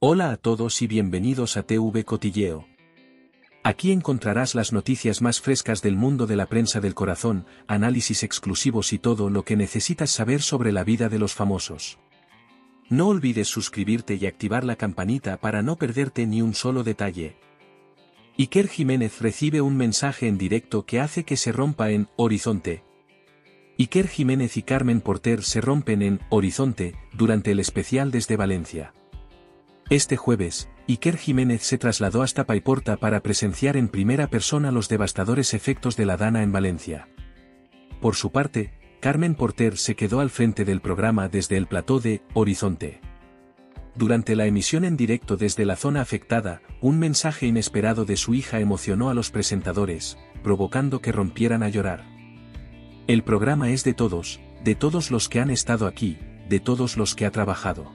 Hola a todos y bienvenidos a TV Cotilleo. Aquí encontrarás las noticias más frescas del mundo de la prensa del corazón, análisis exclusivos y todo lo que necesitas saber sobre la vida de los famosos. No olvides suscribirte y activar la campanita para no perderte ni un solo detalle. Iker Jiménez recibe un mensaje en directo que hace que se rompa en Horizonte. Iker Jiménez y Carmen Porter se rompen en Horizonte durante el especial desde Valencia. Este jueves, Iker Jiménez se trasladó hasta Paiporta para presenciar en primera persona los devastadores efectos de la Dana en Valencia. Por su parte, Carmen Porter se quedó al frente del programa desde el plató de Horizonte. Durante la emisión en directo desde la zona afectada, un mensaje inesperado de su hija emocionó a los presentadores, provocando que rompieran a llorar. El programa es de todos los que han estado aquí, de todos los que ha trabajado.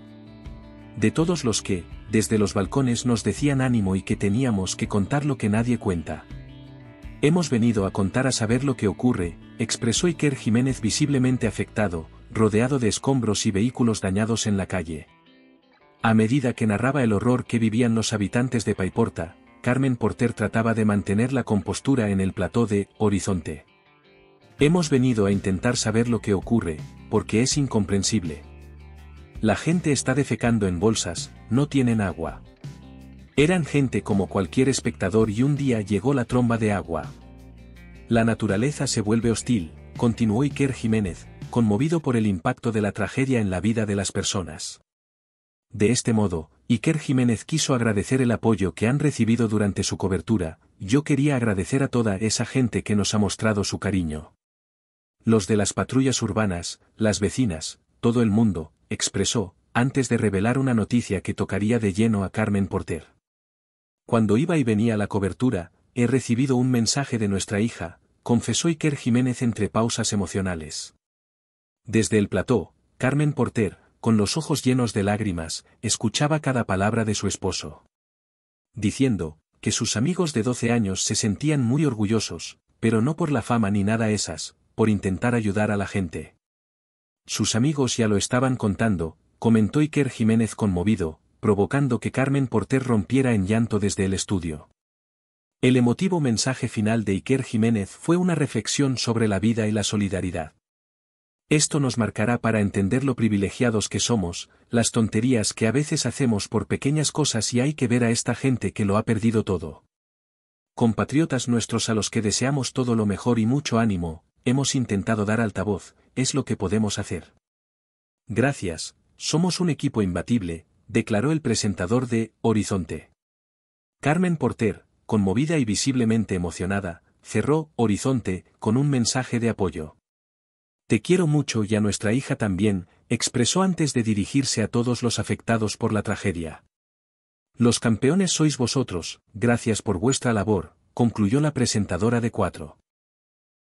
De todos los que, desde los balcones nos decían ánimo y que teníamos que contar lo que nadie cuenta. Hemos venido a contar a saber lo que ocurre, expresó Iker Jiménez visiblemente afectado, rodeado de escombros y vehículos dañados en la calle. A medida que narraba el horror que vivían los habitantes de Paiporta, Carmen Porter trataba de mantener la compostura en el plató de Horizonte. Hemos venido a intentar saber lo que ocurre, porque es incomprensible. La gente está defecando en bolsas, no tienen agua. Eran gente como cualquier espectador y un día llegó la tromba de agua. La naturaleza se vuelve hostil, continuó Iker Jiménez, conmovido por el impacto de la tragedia en la vida de las personas. De este modo, Iker Jiménez quiso agradecer el apoyo que han recibido durante su cobertura. Yo quería agradecer a toda esa gente que nos ha mostrado su cariño. Los de las patrullas urbanas, las vecinas, todo el mundo, expresó, antes de revelar una noticia que tocaría de lleno a Carmen Porter. Cuando iba y venía la cobertura, he recibido un mensaje de nuestra hija, confesó Iker Jiménez entre pausas emocionales. Desde el plató, Carmen Porter, con los ojos llenos de lágrimas, escuchaba cada palabra de su esposo. Diciendo, que sus amigos de 12 años se sentían muy orgullosos, pero no por la fama ni nada esas, por intentar ayudar a la gente. Sus amigos ya lo estaban contando, comentó Iker Jiménez conmovido, provocando que Carmen Porter rompiera en llanto desde el estudio. El emotivo mensaje final de Iker Jiménez fue una reflexión sobre la vida y la solidaridad. Esto nos marcará para entender lo privilegiados que somos, las tonterías que a veces hacemos por pequeñas cosas y hay que ver a esta gente que lo ha perdido todo. Compatriotas nuestros a los que deseamos todo lo mejor y mucho ánimo, hemos intentado dar altavoz, es lo que podemos hacer. Gracias, somos un equipo imbatible, declaró el presentador de Horizonte. Carmen Porter, conmovida y visiblemente emocionada, cerró Horizonte con un mensaje de apoyo. Te quiero mucho y a nuestra hija también, expresó antes de dirigirse a todos los afectados por la tragedia. Los campeones sois vosotros, gracias por vuestra labor, concluyó la presentadora de 4.